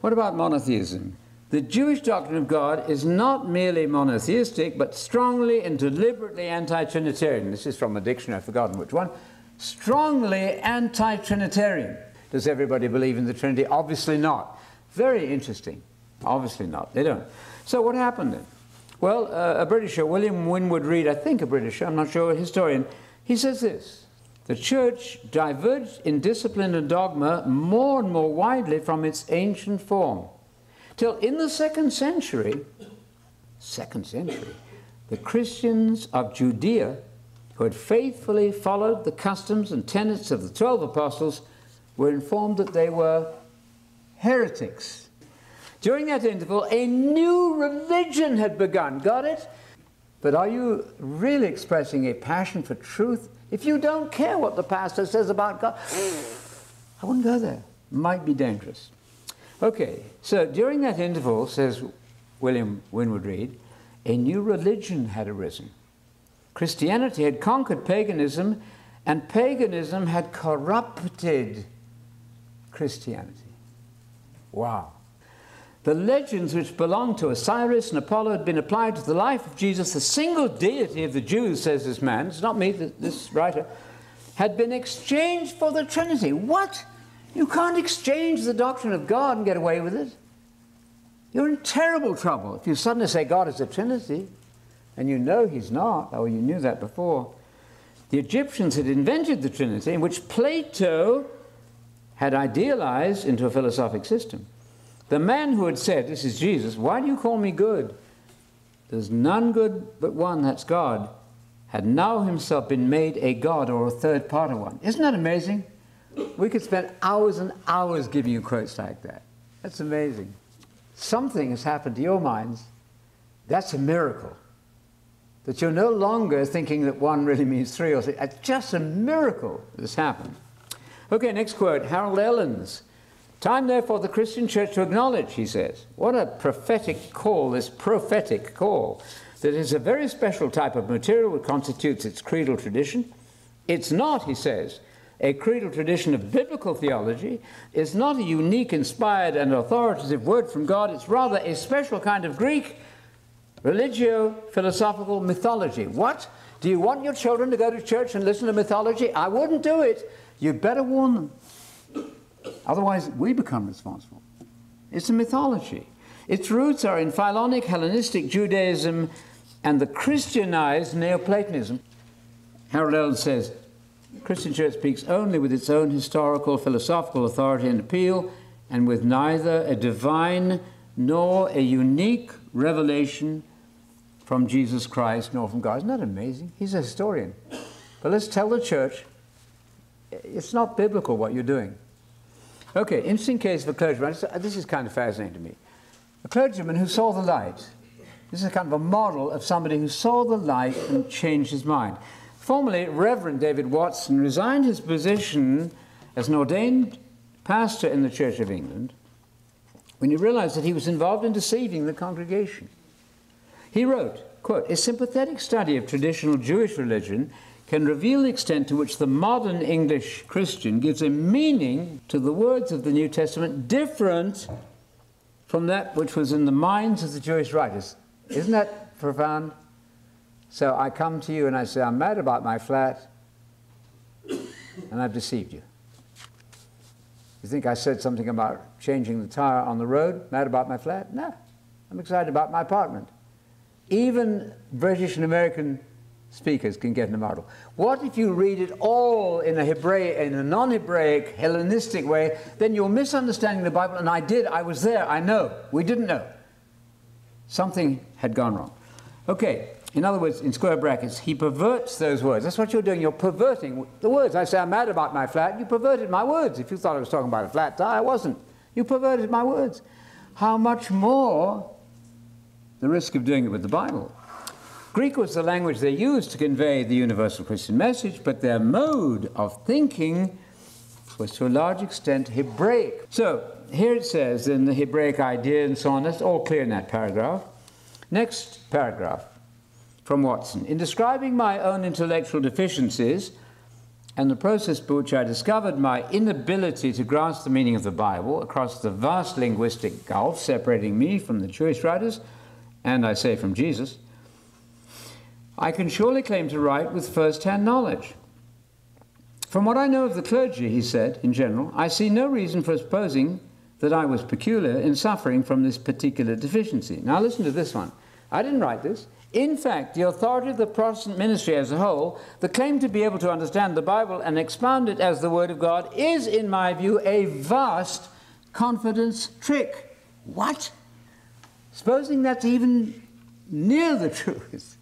What about monotheism? The Jewish doctrine of God is not merely monotheistic, but strongly and deliberately anti-Trinitarian. This is from a dictionary, I've forgotten which one. Strongly anti-Trinitarian. Does everybody believe in the Trinity? Obviously not. Very interesting. Obviously not. They don't. So what happened then? Well, a Britisher, William Winwood Reid, I think a Britisher, I'm not sure, a historian, he says this: the church diverged in discipline and dogma more and more widely from its ancient form, till in the second century, the Christians of Judea, who had faithfully followed the customs and tenets of the 12 apostles, were informed that they were heretics. During that interval, a new religion had begun. Got it? But are you really expressing a passion for truth? If you don't care what the pastor says about God, I wouldn't go there. Might be dangerous. Okay, so during that interval, says William Winwood Reid, a new religion had arisen. Christianity had conquered paganism, and paganism had corrupted Christianity. Wow. The legends which belonged to Osiris and Apollo had been applied to the life of Jesus. The single deity of the Jews, says this man, it's not me, this writer, had been exchanged for the Trinity. What? You can't exchange the doctrine of God and get away with it. You're in terrible trouble if you suddenly say God is a Trinity, and you know he's not, or you knew that before. The Egyptians had invented the Trinity, in which Plato had idealized into a philosophic system. The man who had said, this is Jesus, why do you call me good? There's none good but one, that's God, had now himself been made a God, or a third part of one. Isn't that amazing? We could spend hours and hours giving you quotes like that. That's amazing. Something has happened to your minds. That's a miracle. That you're no longer thinking that one really means three or three. It's just a miracle that has happened. Okay, next quote, Harold Ellens. Time, therefore, the Christian church to acknowledge, he says. What a prophetic call, this prophetic call. That is a very special type of material that constitutes its creedal tradition. It's not, he says, a creedal tradition of biblical theology. It's not a unique, inspired, and authoritative word from God. It's rather a special kind of Greek religio-philosophical mythology. What? Do you want your children to go to church and listen to mythology? I wouldn't do it. You'd better warn them. Otherwise, we become responsible. It's a mythology. Its roots are in Philonic Hellenistic Judaism and the Christianized Neoplatonism. Harold Ellens says, the Christian church speaks only with its own historical, philosophical authority and appeal, and with neither a divine nor a unique revelation from Jesus Christ nor from God. Isn't that amazing? He's a historian. But let's tell the church, it's not biblical what you're doing. Okay, interesting case of a clergyman. This is kind of fascinating to me. A clergyman who saw the light. This is kind of a model of somebody who saw the light and changed his mind. Formerly, Reverend David Watson resigned his position as an ordained pastor in the Church of England when he realized that he was involved in deceiving the congregation. He wrote, quote, a sympathetic study of traditional Jewish religion can reveal the extent to which the modern English Christian gives a meaning to the words of the New Testament different from that which was in the minds of the Jewish writers. Isn't that profound? So I come to you and I say, I'm mad about my flat, and I've deceived you. You think I said something about changing the tire on the road? Mad about my flat? No. I'm excited about my apartment. Even British and American speakers can get in a model. What if you read it all in a non-Hebraic, Hellenistic way? Then you're misunderstanding the Bible, and I was there, I know. We didn't know. Something had gone wrong. Okay, in other words, in square brackets, he perverts those words. That's what you're doing. You're perverting the words. I say, I'm mad about my flat. You perverted my words. If you thought I was talking about a flat tire, I wasn't. You perverted my words. How much more the risk of doing it with the Bible? Greek was the language they used to convey the universal Christian message, but their mode of thinking was to a large extent Hebraic. So here it says in the Hebraic idea and so on, that's all clear in that paragraph. Next paragraph from Watson. In describing my own intellectual deficiencies, and the process by which I discovered my inability to grasp the meaning of the Bible across the vast linguistic gulf separating me from the Jewish writers, and I say from Jesus, I can surely claim to write with first-hand knowledge. From what I know of the clergy, he said, in general, I see no reason for supposing that I was peculiar in suffering from this particular deficiency. Now listen to this one. I didn't write this. In fact, the authority of the Protestant ministry as a whole, the claim to be able to understand the Bible and expound it as the Word of God, is, in my view, a vast confidence trick. What? Supposing that's even near the truth.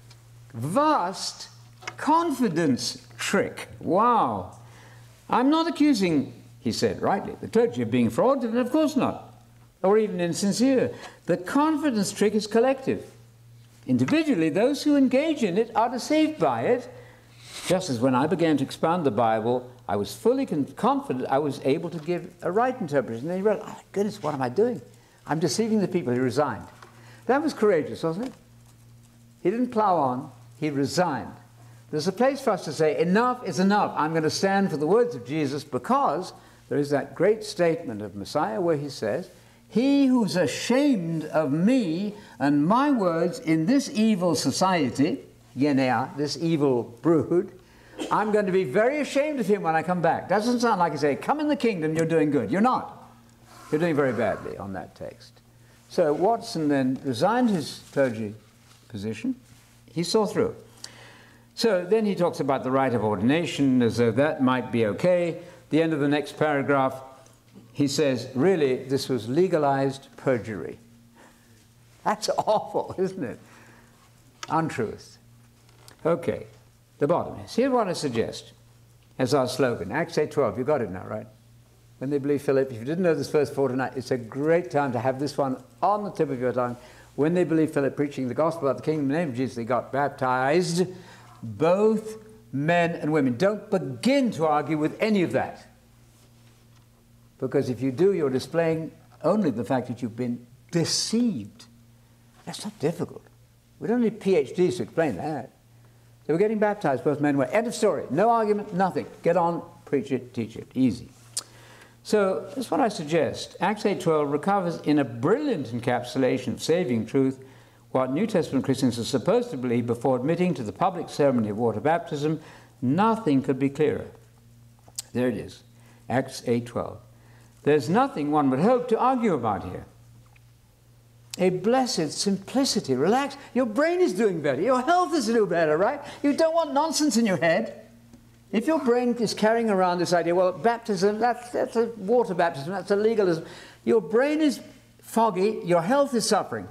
Vast confidence trick. Wow. I'm not accusing, he said rightly, the clergy of being fraudulent, of course not, or even insincere. The confidence trick is collective. Individually, those who engage in it are deceived by it, just as when I began to expound the Bible, I was fully confident I was able to give a right interpretation. And then you realize, oh, goodness, what am I doing? I'm deceiving the people. He resigned. That was courageous, wasn't it? He didn't plow on. He resigned. There's a place for us to say, enough is enough. I'm going to stand for the words of Jesus, because there is that great statement of Messiah where he says, he who's ashamed of me and my words in this evil society, Yenea, this evil brood, I'm going to be very ashamed of him when I come back. Doesn't sound like he say, come in the kingdom, you're doing good. You're not. You're doing very badly on that text. So Watson then resigned his clergy position. He saw through. So then he talks about the rite of ordination as though that might be okay. The end of the next paragraph, he says, really, this was legalized perjury. That's awful, isn't it? Untruth. Okay, the bottom is, here's what I suggest as our slogan. Acts 8:12, you got it now, right? When they believe Philip, if you didn't know this verse 4 tonight, it's a great time to have this one on the tip of your tongue. When they believed Philip preaching the gospel about the kingdom in the name of Jesus, they got baptized, both men and women. Don't begin to argue with any of that. Because if you do, you're displaying only the fact that you've been deceived. That's not difficult. We don't need PhDs to explain that. They were getting baptized, both men and women. End of story. No argument, nothing. Get on, preach it, teach it. Easy. So that's what I suggest. Acts 8:12 recovers in a brilliant encapsulation of saving truth what New Testament Christians are supposed to believe before admitting to the public ceremony of water baptism. Nothing could be clearer. There it is. Acts 8:12. There's nothing one would hope to argue about here. A blessed simplicity. Relax. Your brain is doing better. Your health is doing better, right? You don't want nonsense in your head. If your brain is carrying around this idea, well, baptism, that's a water baptism, that's a legalism. Your brain is foggy. Your health is suffering.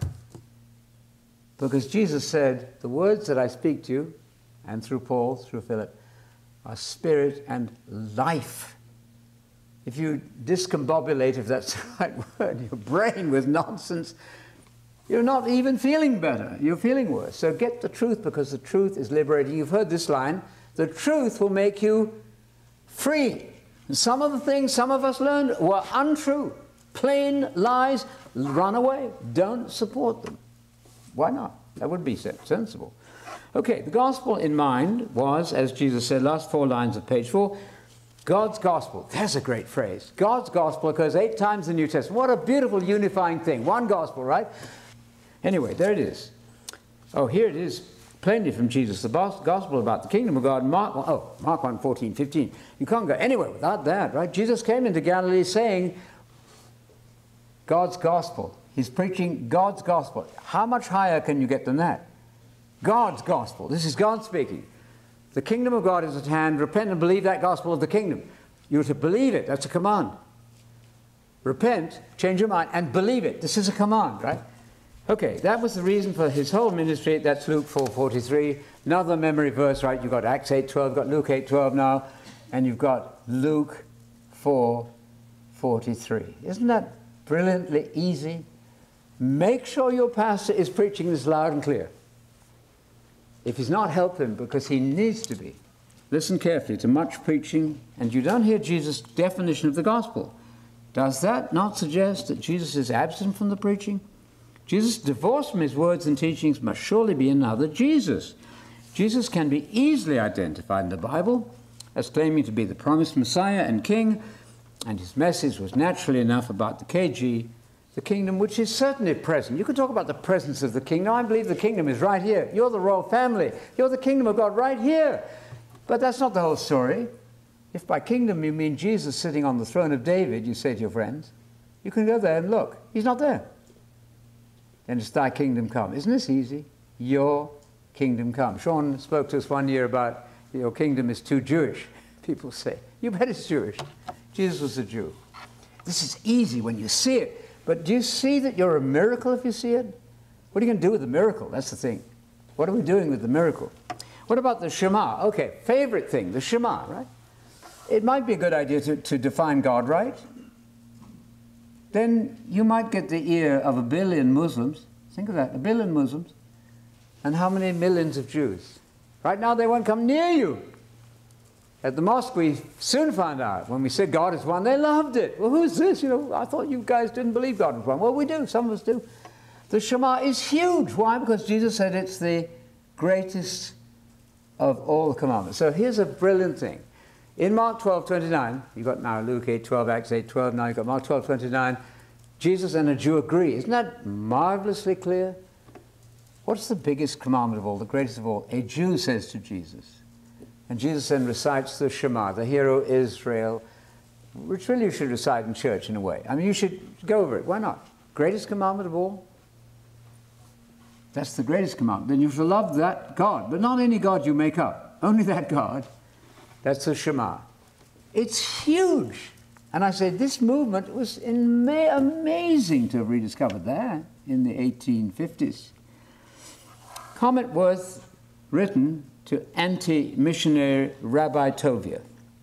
Because Jesus said, the words that I speak to you, and through Paul, through Philip, are spirit and life. If you discombobulate, if that's the right word, your brain with nonsense, you're not even feeling better. You're feeling worse. So get the truth, because the truth is liberating. You've heard this line, the truth will make you free. And some of the things some of us learned were untrue. Plain lies. Run away. Don't support them. Why not? That would be sensible. Okay, the gospel in mind was, as Jesus said, last 4 lines of page 4, God's gospel. There's a great phrase. God's gospel occurs 8 times in the New Testament. What a beautiful unifying thing. One gospel, right? Anyway, there it is. Oh, here it is, plainly from Jesus. The gospel about the kingdom of God. Mark 1, 14, 15. You can't go anywhere without that, right? Jesus came into Galilee saying God's gospel. He's preaching God's gospel. How much higher can you get than that? God's gospel. This is God speaking. The kingdom of God is at hand. Repent and believe that gospel of the kingdom. You're to believe it. That's a command. Repent, change your mind, and believe it. This is a command, right? Okay, that was the reason for his whole ministry. That's Luke 4:43. Another memory verse, right? You've got Acts 8:12, you've got Luke 8:12 now, and you've got Luke 4:43. Isn't that brilliantly easy? Make sure your pastor is preaching this loud and clear. If he's not, help him, because he needs to be. Listen carefully to much preaching, and you don't hear Jesus' definition of the gospel. Does that not suggest that Jesus is absent from the preaching? Jesus, divorced from his words and teachings, must surely be another Jesus. Jesus can be easily identified in the Bible. as claiming to be the promised Messiah and King, and his message was naturally enough about the KG, the kingdom which is certainly present. You can talk about the presence of the kingdom. I believe the kingdom is right here. You're the royal family. You're the kingdom of God right here. But that's not the whole story. If by kingdom you mean Jesus sitting on the throne of David, you say to your friends, you can go there and look. He's not there. Then it's thy kingdom come. Isn't this easy? Your kingdom come. Sean spoke to us one year about your kingdom is too Jewish. People say, you bet it's Jewish. Jesus was a Jew. This is easy when you see it. But do you see that you're a miracle if you see it? What are you going to do with the miracle? That's the thing. What are we doing with the miracle? What about the Shema? Okay, favorite thing, the Shema, right? It might be a good idea to define God right. Then you might get the ear of 1 billion Muslims. Think of that, 1 billion Muslims. And how many millions of Jews? Right now they won't come near you. At the mosque we soon found out, when we said God is one, they loved it. Well, who's this? You know, I thought you guys didn't believe God was one. Well, we do, some of us do. The Shema is huge. Why? Because Jesus said it's the greatest of all the commandments. So here's a brilliant thing. In Mark 12:29, you've got now Luke 8:12, Acts 8:12, now you've got Mark 12:29, Jesus and a Jew agree. Isn't that marvelously clear? What's the biggest commandment of all, the greatest of all? A Jew says to Jesus. And Jesus then recites the Shema, the Hero Israel, which really you should recite in church in a way. I mean, you should go over it. Why not? Greatest commandment of all? That's the greatest commandment. Then you shall love that God, but not any God you make up. Only that God. That's the Shema. It's huge. And I said, this movement was amazing to have rediscovered that in the 1850s. Comment worth written to anti-missionary Rabbi Tovia.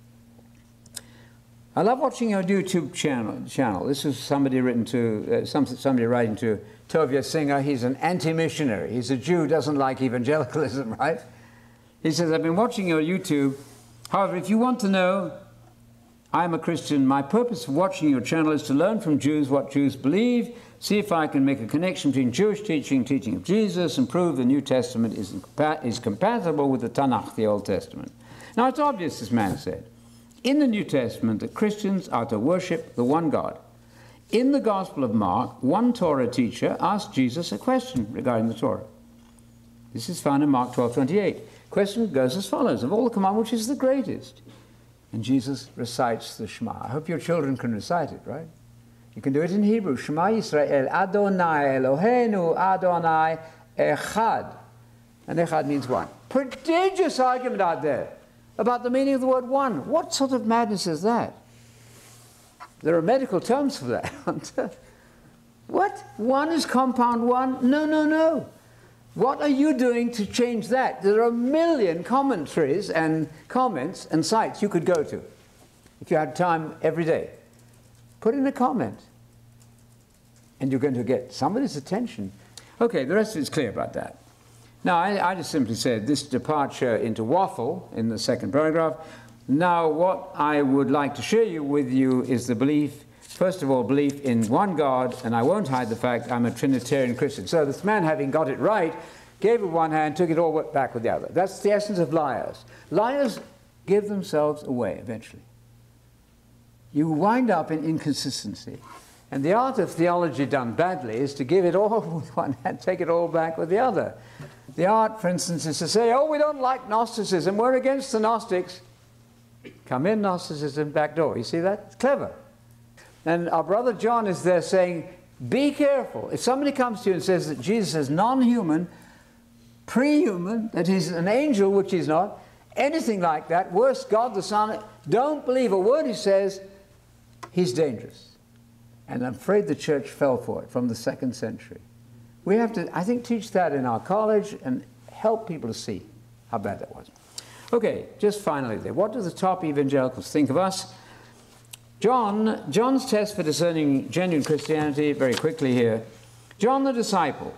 I love watching your YouTube channel. This is somebody written to, somebody writing to Tovia Singer. He's an anti-missionary. He's a Jew, doesn't like evangelicalism, right? He says, I've been watching your YouTube. However, if you want to know, I'm a Christian. My purpose of watching your channel is to learn from Jews what Jews believe, see if I can make a connection between Jewish teaching of Jesus, and prove the New Testament is compatible with the Tanakh, the Old Testament. Now, it's obvious, this man said, in the New Testament that Christians are to worship the one God. In the Gospel of Mark, one Torah teacher asked Jesus a question regarding the Torah. This is found in Mark 12:28. Question goes as follows: of all the commandments, which is the greatest? And Jesus recites the Shema. I hope your children can recite it, right? You can do it in Hebrew. Shema Yisrael, Adonai Eloheinu, Adonai Echad. And Echad means one. Prodigious argument out there about the meaning of the word one. What sort of madness is that? There are medical terms for that, aren't there? What? One is compound one? No, no, no. What are you doing to change that? There are a million commentaries and comments and sites you could go to if you had time every day. Put in a comment, and you're going to get somebody's attention. Okay, the rest is clear about that. Now, I just simply said this departure into waffle in the second paragraph. Now, what I would like to share with you is the belief, first of all, belief in one God, and I won't hide the fact I'm a Trinitarian Christian. So this man, having got it right, gave with one hand, took it all back with the other. That's the essence of liars. Liars give themselves away eventually. You wind up in inconsistency. And the art of theology done badly is to give it all with one hand, take it all back with the other. The art, for instance, is to say, oh, we don't like Gnosticism, we're against the Gnostics. Come in, Gnosticism, back door. You see that? It's clever. And our brother John is there saying, be careful. If somebody comes to you and says that Jesus is non-human, pre-human, that he's an angel, which he's not, anything like that, worse, God the Son, don't believe a word he says, he's dangerous. And I'm afraid the church fell for it from the 2nd century. We have to, I think, teach that in our college and help people to see how bad that was. Okay, just finally there. What do the top evangelicals think of us? John's test for discerning genuine Christianity, very quickly here. John the disciple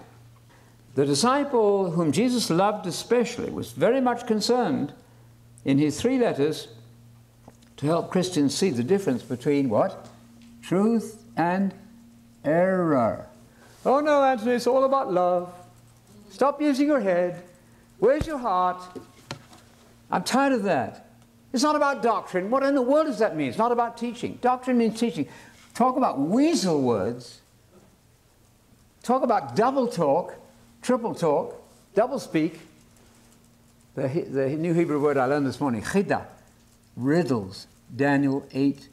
whom Jesus loved especially, was very much concerned in his 3 letters to help Christians see the difference between what? Truth and error. Oh no, Anthony, it's all about love. Stop using your head. Where's your heart? I'm tired of that. It's not about doctrine. What in the world does that mean? It's not about teaching. Doctrine means teaching. Talk about weasel words. Talk about double talk, triple talk, double speak. The new Hebrew word I learned this morning, chida, riddles, Daniel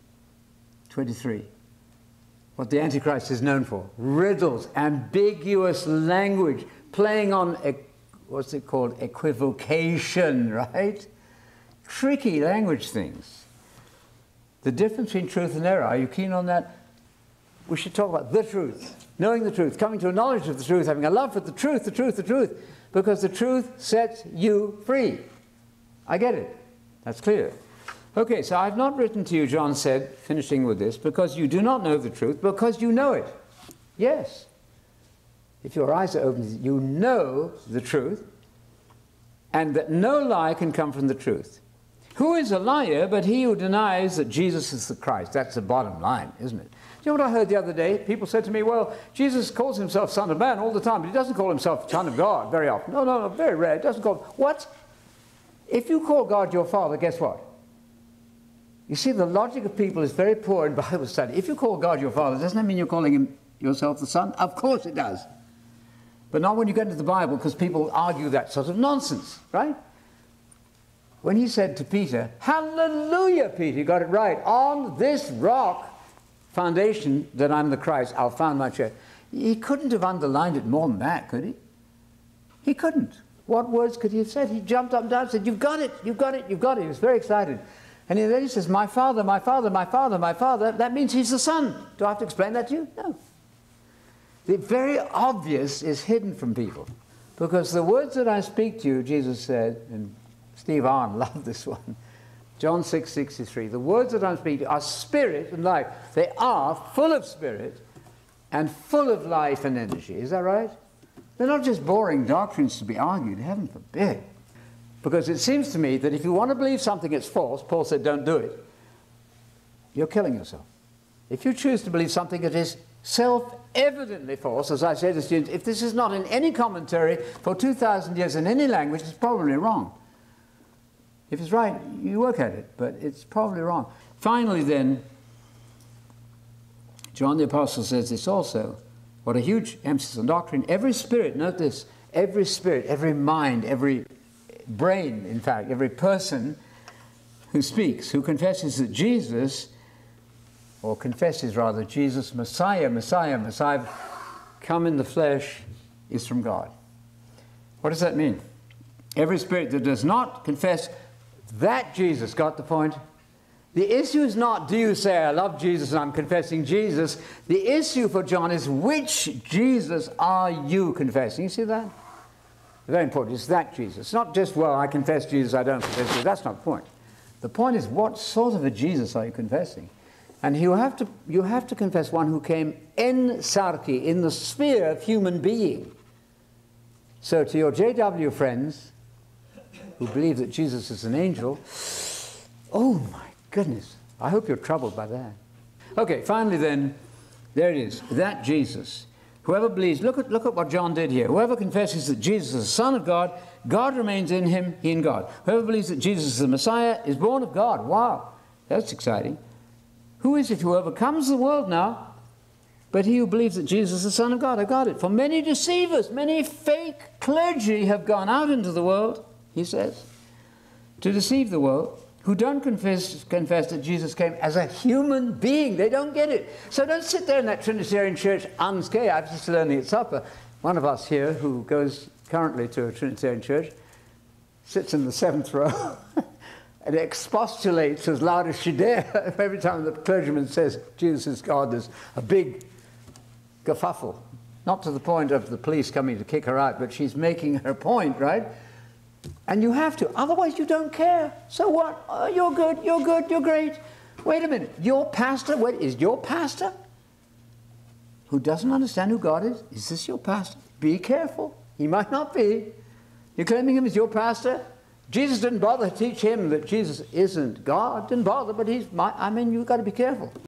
8:23. What the Antichrist is known for. Riddles, ambiguous language, playing on, what's it called, equivocation, right? Tricky language things. The difference between truth and error, are you keen on that? We should talk about the truth, knowing the truth, coming to a knowledge of the truth, having a love for the truth, because the truth sets you free. I get it. That's clear. Okay, so I've not written to you, John said, finishing with this, because you do not know the truth, because you know it. Yes. If your eyes are open, you know the truth, and that no lie can come from the truth. Who is a liar but he who denies that Jesus is the Christ? That's the bottom line, isn't it? Do you know what I heard the other day? People said to me, well, Jesus calls himself Son of Man all the time, but he doesn't call himself Son of God very often. No, very rare. He doesn't call... What? If you call God your Father, guess what? You see, the logic of people is very poor in Bible study. If you call God your Father, doesn't that mean you're calling him yourself the Son? Of course it does. But not when you get into the Bible, because people argue that sort of nonsense, right? When he said to Peter, hallelujah, Peter, you got it right. On this rock foundation that I'm the Christ, I'll found my church. He couldn't have underlined it more than that, could he? He couldn't. What words could he have said? He jumped up and down and said, you've got it, you've got it, you've got it. He was very excited. And then he says, my Father, my Father, my Father, my Father. That means he's the Son. Do I have to explain that to you? No. The very obvious is hidden from people. Because the words that I speak to you, Jesus said, and Steve Arnn loved this one, John 6:63, the words that I'm speaking are spirit and life. They are full of spirit and full of life and energy. Is that right? They're not just boring doctrines to be argued, heaven forbid. Because it seems to me that if you want to believe something is false, Paul said don't do it, you're killing yourself. If you choose to believe something that is self-evidently false, as I say to students, if this is not in any commentary for 2,000 years in any language, it's probably wrong. If it's right, you work at it, but it's probably wrong. Finally then, John the Apostle says this also. What a huge emphasis on doctrine. Every spirit, note this, every spirit, every mind, every brain, in fact, every person who speaks, who confesses that Jesus, or confesses rather, Jesus, Messiah, come in the flesh, is from God. What does that mean? Every spirit that does not confess that Jesus, got the point? The issue is not, do you say, I love Jesus and I'm confessing Jesus? The issue for John is, which Jesus are you confessing? You see that? Very important. It's that Jesus. It's not just, well, I confess Jesus, I don't confess Jesus. That's not the point. The point is, what sort of a Jesus are you confessing? And you have to confess one who came en sarki, in the sphere of human being. So to your JW friends who believe that Jesus is an angel, oh my goodness, I hope you're troubled by that. Okay, finally then, there it is, that Jesus. Whoever believes, look at what John did here. Whoever confesses that Jesus is the Son of God, God remains in him, he in God. Whoever believes that Jesus is the Messiah is born of God. Wow, that's exciting. Who is it who overcomes the world now? But he who believes that Jesus is the Son of God. I got it. For many deceivers, many fake clergy have gone out into the world, he says, to deceive the world, who don't confess that Jesus came as a human being. They don't get it. So don't sit there in that Trinitarian church unscathed. I was just learning at supper. One of us here, who goes currently to a Trinitarian church, sits in the 7th row and expostulates as loud as she dare. Every time the clergyman says Jesus is God, there's a big kerfuffle. Not to the point of the police coming to kick her out, but she's making her point, right? And you have to, otherwise you don't care. So what? Oh, you're good, you're great. Wait a minute, your pastor, is your pastor who doesn't understand who God is this your pastor? Be careful, he might not be. You're claiming him as your pastor? Jesus didn't bother to teach him that Jesus isn't God, didn't bother, but you've got to be careful.